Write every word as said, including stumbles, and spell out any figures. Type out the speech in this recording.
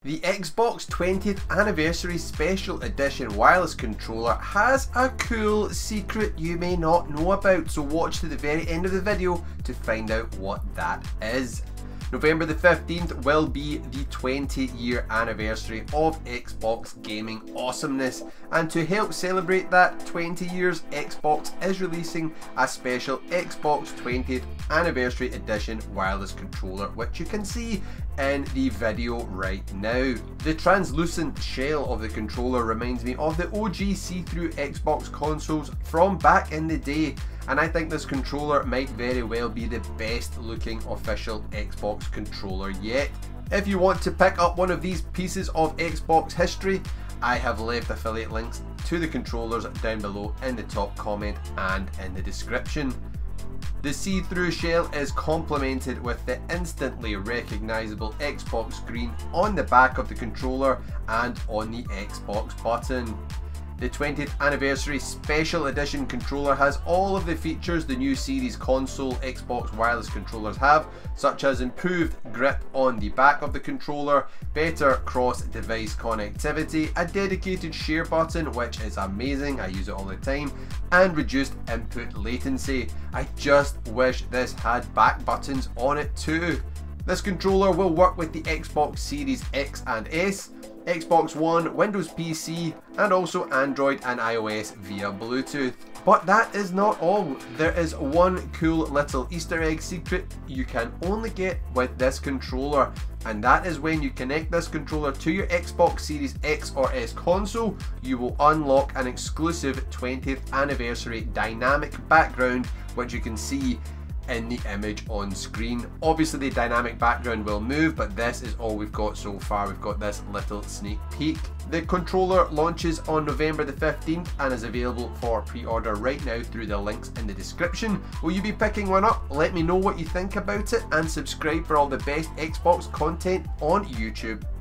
The Xbox twentieth Anniversary Special Edition wireless controller has a cool secret you may not know about, so watch to the very end of the video to find out what that is. November the fifteenth will be the twenty year anniversary of Xbox gaming awesomeness, and to help celebrate that twenty years, Xbox is releasing a special Xbox twentieth Anniversary Edition wireless controller, which you can see in the video right now. The translucent shell of the controller reminds me of the O G see-through Xbox consoles from back in the day, and I think this controller might very well be the best looking official Xbox controller yet. If you want to pick up one of these pieces of Xbox history, I have left affiliate links to the controllers down below in the top comment and in the description. The see-through shell is complemented with the instantly recognisable Xbox screen on the back of the controller and on the Xbox button. The twentieth Anniversary Special Edition controller has all of the features the new series console Xbox wireless controllers have, such as improved grip on the back of the controller, better cross-device connectivity, a dedicated share button which is amazing, I use it all the time, and reduced input latency. I just wish this had back buttons on it too. This controller will work with the Xbox Series X and S, Xbox One, Windows P C, and also Android and iOS via Bluetooth. But that is not all. There is one cool little Easter egg secret you can only get with this controller, and that is when you connect this controller to your Xbox Series X or S console, you will unlock an exclusive twentieth Anniversary dynamic background, which you can see in the image on screen. Obviously the dynamic background will move, but this is all we've got so far. We've got this little sneak peek. The controller launches on November the fifteenth and is available for pre-order right now through the links in the description. Will you be picking one up? Let me know what you think about it and subscribe for all the best Xbox content on YouTube.